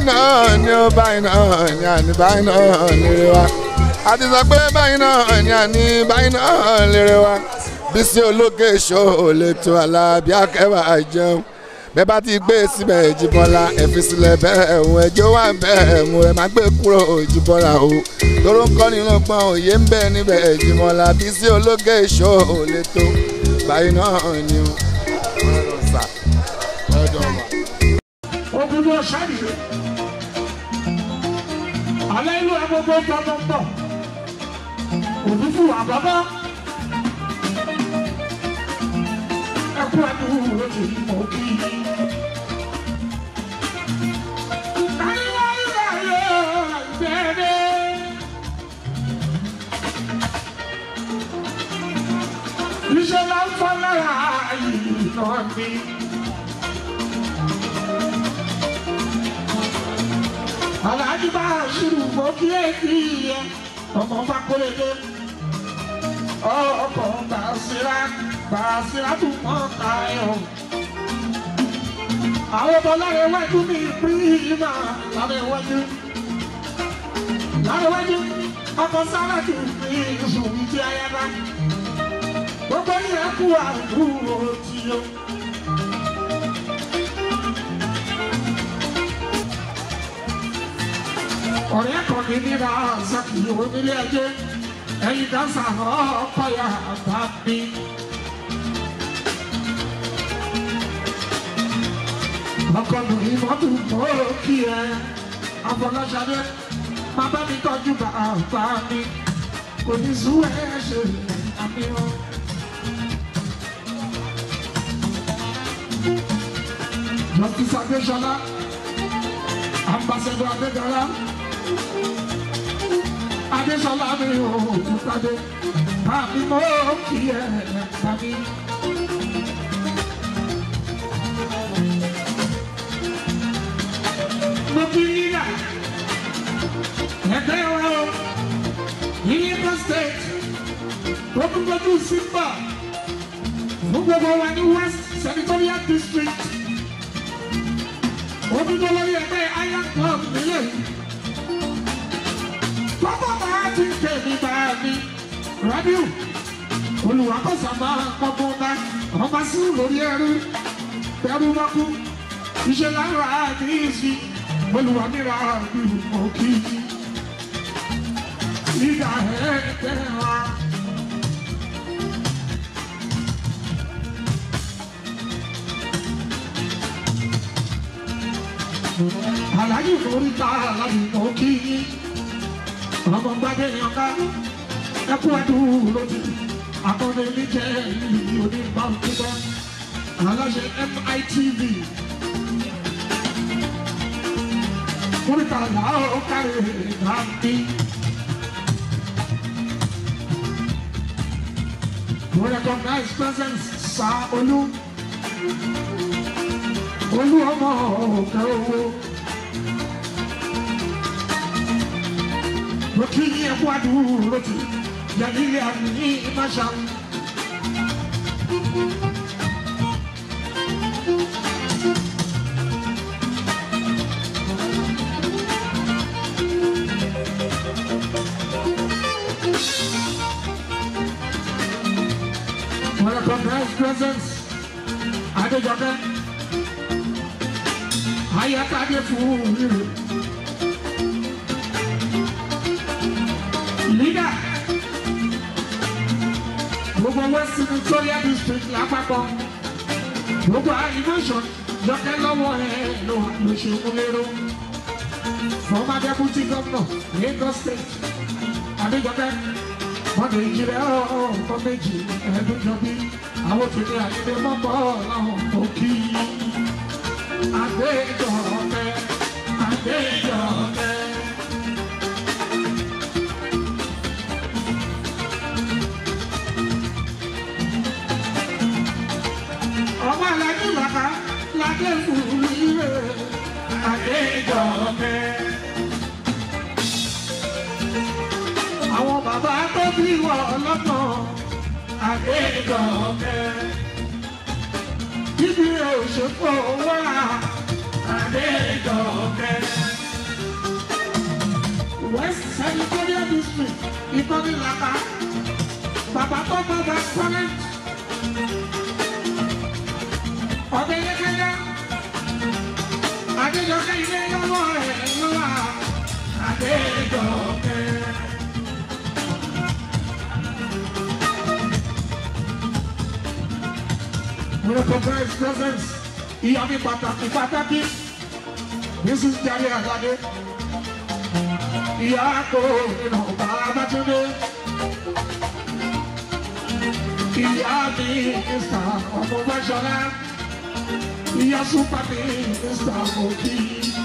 náà ni ó báyìí náà ni àní báyìí náà lérè wa àti sọ pé báyìí náà ni àní báyìí náà lérè wa Bísí Olókè Show lè tó Alábí Akẹ́wà jẹun bẹ́ẹ̀ bá ti gbé síbẹ̀ Jíbọ́lá ẹ fi sílẹ̀ bẹ́ẹ̀ ẹ̀hún ẹjọ́ wà bẹ́ẹ̀ mú ẹ má gbé kúrò Jíbọ́lá o tóró ń kọ́ nínú pọ́n òye ń bẹ níbẹ̀ Jíbọ́lá Bísí Olókè Show lè tó báyìí náà ni o. Ogun ló ṣáàdì alẹ́ ìlú agogo tọ́tọ́tọ́ òní fún àbábá ẹkú ẹkú lóṣù mọ́ kí. Iṣẹ́ máa ń fọ́ lára yìí náà ní. Alhaji Bashiru mo kí èkì yẹ ọmọ Fakorede ọkọ̀ Basira tún mọ́ káyọ̀. Àwọn ọmọ Lárẹ̀wájú ní Prima Lárẹ̀wájú ọkọ̀ Sáràtù ní ìṣòwò tí ayára gbogbo ní ẹkú àdúró tí ó. Ọ̀rẹ́ kan ní níra Zaki onílé ẹjẹ́ ẹ̀yìn dáńsà ọkọ̀ ya bá mi. Ọkọ̀ lórí mọ́tò mọ́ kí ẹ Afọláṣadé máa bá mi tọ́jú bàbá mi kò ní sú ẹ ṣe àmì wọn. Justice Adéṣọlá Ambassador Adédọlá Adéṣọlá mi ò dúpàdé àmì mọ́ kí ẹ tàbí. Mo kí nílà ẹgbẹ́ wa o ní Lagos State gbogbo Simba fún gbogbo wa ní West Senatorial District. Obìnrin olórí ẹgbẹ́ Iron Club nílẹ̀. Tọ́pọ̀ máa ti tèmi bá mi. Rábíù, olùwàkọ̀sà máa kọ́kọ́ ná. Ọba sí lórí ẹrú. Bẹ́rù mọ́kú. Iṣẹ́ lára ní ìsì. Olùwà níra bí òkì. Ìgbà ẹ̀ẹ́dẹ́ wa. Aláyé lórí ta aláyé òkì ọmọ gbadé yanká ẹkú ẹdùn lójú akọni níjẹ ìlú onígbà òkúta aláṣẹ MITV kúrìkà làó kárí ìdáǹdí. We recognize presence Sa Olú ọmọ òkè owó. Lókì ní ẹkú àdúró lójú, Yàlílé àmì ní Ìmáṣà. We recognize presence Adéjọkẹ́. Ayatade fún leader gbogbo West Senatorial District lápapọ̀ gbogbo animation Jọkẹ́ lọ́wọ́ ẹ̀ ló ṣe múlẹ́rọ́ former deputy governor Lagos State Adéjọkẹ́ mọ́tò ìjìnlẹ̀ ọ̀ọ́ méjì ẹ̀ẹ́dúnjọ́bí àwọn òṣèré àyẹ̀dẹ̀ mọ́kọ́ láwọn òkì Adéjọkẹ́. Ọmọ alájú bàbá ládé fún ilé Adéjọkẹ́. Àwọn bàbá tó bí wọ ọlọ́nà Adéjọkẹ́. Bíbí òṣèpọ̀ wá Adéjọkẹ́. West Senatorial District, Ìkọ́ni Làkà, bàbá tó bá bá kọ́lẹ̀. Ọbẹ̀ yẹ́kẹ́yẹ́, Adéjọkẹ́ ilé lọ́wọ́ ẹ̀ lọ́wọ́ Adéjọkẹ́. We recognize presence. Ìyá mi pàtàkì. This is Jare Alade. Ìyá kò nínú bàbá Túndé. Ìyá mi Mr. Ọmọ Bẹ́sọ̀lá. Ìyá Super mi Mr. Moki.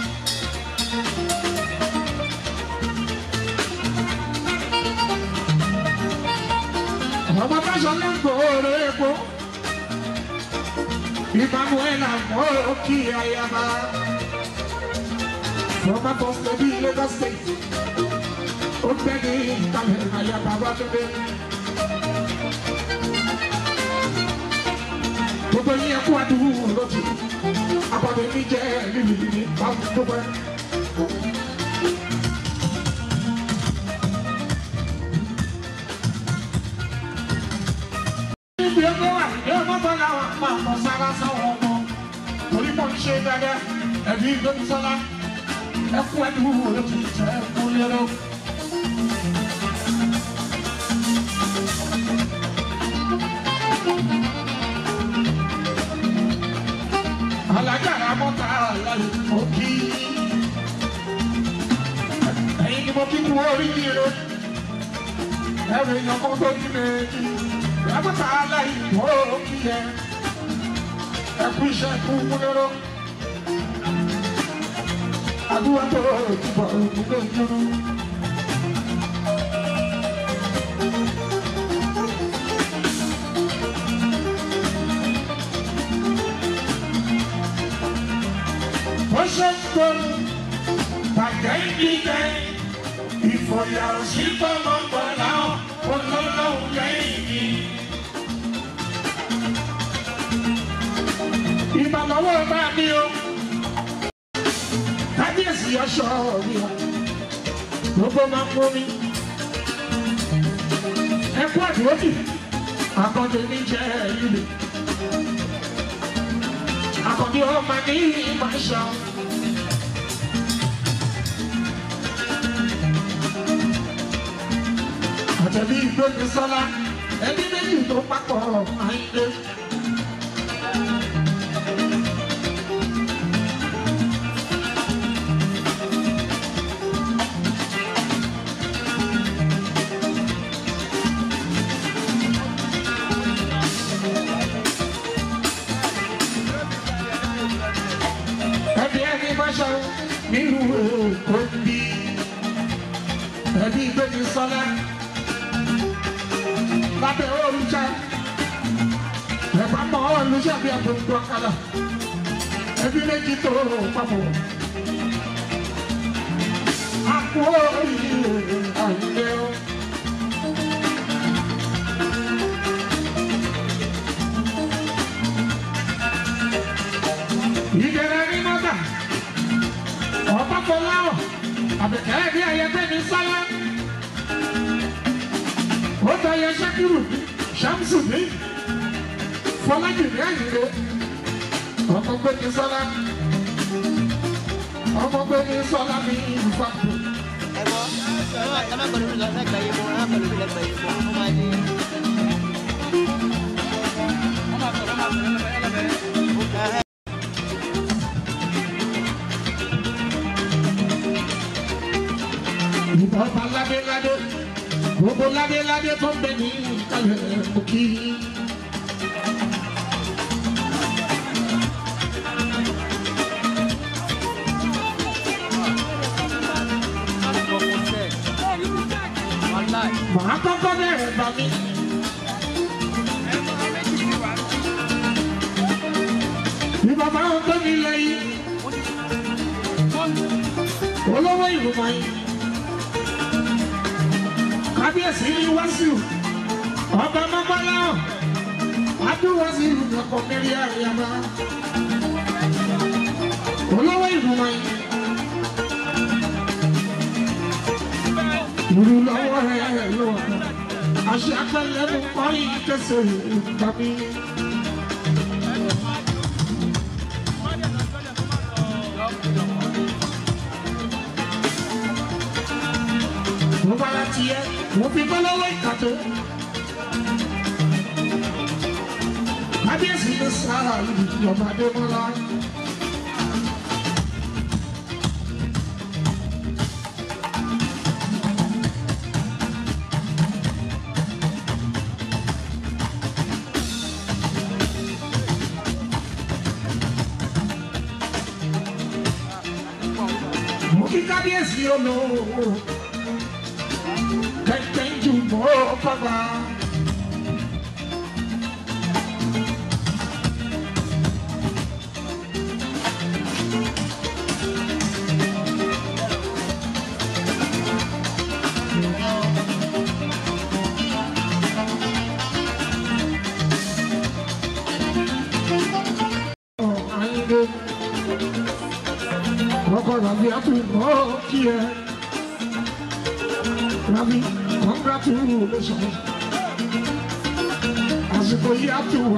Ọmọ Bẹ́sọ̀lá ń gbòòrò epo. Emmanuela Moki Ayaba. From a post to be Lagos State. Obedi Kamel Ayaba Batude. Gbogbo yín ẹkú àdúgbò lójú. Àbọ̀dé mi jẹ́ lílì ní gbogbo ẹ̀. Ibi ẹgbẹ́ wà ní ọmọ bọ́lá wọn máa mọ sára sáwọn ọmọ. Torí mọ̀ ń ṣe dáadáa, ẹ̀bí ìgbóni sọ́lá. Ẹkú àdúgbò lójú ìtẹ́ ẹkú lérò. Alágbára mọ́ta láyé mo kí. Ẹ̀yin ni mo kí kú oríire. Ẹ̀rọ èèyàn kan tó ní méjì. Lámọ́ta láyé mo kí ẹ. Ẹkú iṣẹ́ ẹkú múlẹ́rọ. Àdúrà tó ti bọ̀ òkúté dúró. Wọ́n ṣe ń gbọ́rọ̀ bàjẹ́ ìdíje ìfọ̀yà òsì tọ́mọ gbọ́dọ̀ olólùwẹ̀ lẹ́yìn. Ìbàlọ́wọ́ bá mi o, kábíyèsí ọ̀ṣọ́ mi o, gbogbo máa ń mú mi. Ẹkú àdúrótì, àkọ́dé mi jẹ́ ìlú. Àkọ́dé ọmọ ní ìmáṣá. Àtẹ̀bí ìgbóni sọ́lá, ẹbí méjì tó papọ̀ àìdé. Nínú Èkó bí ẹbí ìgbéni sọ́lá lábẹ́ olùjá ẹ̀bá mọ́ olùjá bí agbègbè ọ̀kadà ẹbí méjì tó papọ̀ àpò ìlú àìlẹ́ o. Ìdẹ̀rẹ̀ ní mọ́tà. Ọba Fọláwọ̀, àbẹ̀kẹ́ bí ayẹgbẹ́ ní sálá. Ó tayẹ Ṣakiru, Ṣamsu ní, Fọlájì ní Àyìnlé. Ọmọ gbé ní sọ́lá. Ọmọ gbé ní sọ́lá ní ìfàkùn. Ẹ̀gbọ́n, ẹ má pẹ̀lú mi lọ sẹ́gbẹ̀ẹ́ yìí mọ́, ẹ má pẹ̀lú mi lẹ́gbẹ̀ẹ́ yìí mọ́, ó máa di. Ọba ládéládé, gbogbo ládéládé tó ń bẹ ní ìkàlẹ̀ òkì. Màá kọ́kọ́ bẹ̀rẹ̀ bá mi. Ní bàbá wọn tó ní lẹ́yìn, olówó ìlú máa yìí. Kábíyèsí Wasiu ọba mọ́mọ́láwọ̀ adú Wasiu lọ́kọ̀ mẹ́rin àyàmá olówó ìlú wọ̀nyí ìlú lọ́wọ́ ẹ̀ ló wà. Àṣẹ akẹ́lẹ́nu kọrin kẹsẹ̀ ìgbà mi. Mo bá ra tiẹ̀, mo fi bọ́ lọ́wọ́ ìkàtó. Kábíyèsí ló sára ìjọba Adémọ́lá. Mo kí kábíyèsí olówó kẹ̀kẹ́ jù mọ́ bàbá. Ravi, congratulations. As for you have to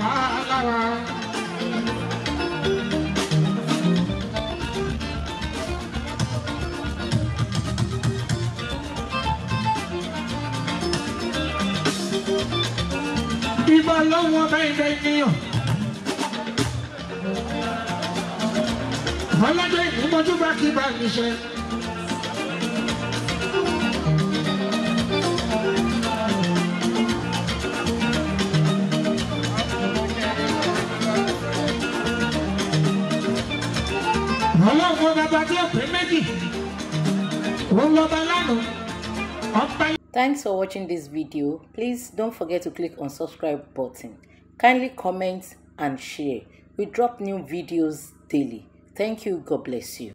if I love what I need. Holiday, you want to back it back, Michelle. Thanks for watching this video. Please don't forget to click on subscribe button. Kindly comment and share. We drop new videos daily. Thank you. God bless you.